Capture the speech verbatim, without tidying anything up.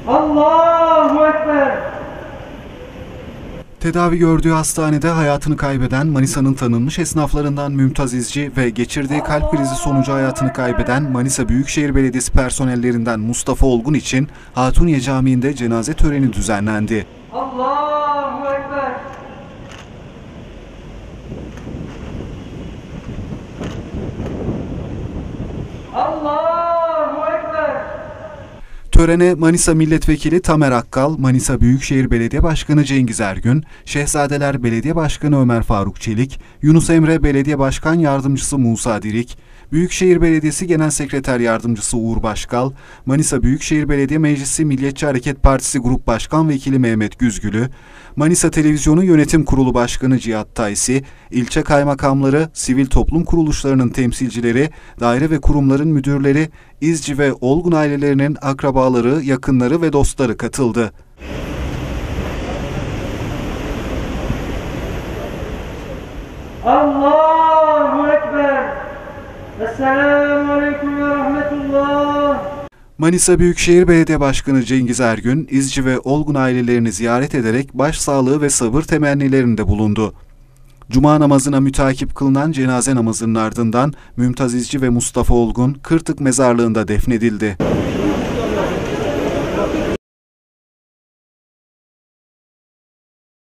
Allahu Ekber. Tedavi gördüğü hastanede hayatını kaybeden Manisa'nın tanınmış esnaflarından Mümtaz İzci ve geçirdiği kalp krizi sonucu hayatını kaybeden Manisa Büyükşehir Belediyesi personellerinden Mustafa Olgun için Hatuniye Camii'nde cenaze töreni düzenlendi. Allahu Ekber. Allahu Ekber. Törene Manisa Milletvekili Tamer Akkal, Manisa Büyükşehir Belediye Başkanı Cengiz Ergün, Şehzadeler Belediye Başkanı Ömer Faruk Çelik, Yunus Emre Belediye Başkan Yardımcısı Musa Dirik, Büyükşehir Belediyesi Genel Sekreter Yardımcısı Uğur Başkal, Manisa Büyükşehir Belediye Meclisi Milliyetçi Hareket Partisi Grup Başkan Vekili Mehmet Güzgülü, Manisa Televizyonu Yönetim Kurulu Başkanı Cihat Taysi, ilçe kaymakamları, sivil toplum kuruluşlarının temsilcileri, daire ve kurumların müdürleri, İzci ve Olgun ailelerinin akrabaları, yakınları ve dostları katıldı. Allahu Ekber. Esselamu Aleyküm ve Rahmetullah. Manisa Büyükşehir Belediye Başkanı Cengiz Ergün, İzci ve Olgun ailelerini ziyaret ederek başsağlığı ve sabır temennilerinde bulundu. Cuma namazına mütakip kılınan cenaze namazının ardından Mümtaz İzci ve Mustafa Olgun Kırtık Mezarlığı'nda defnedildi.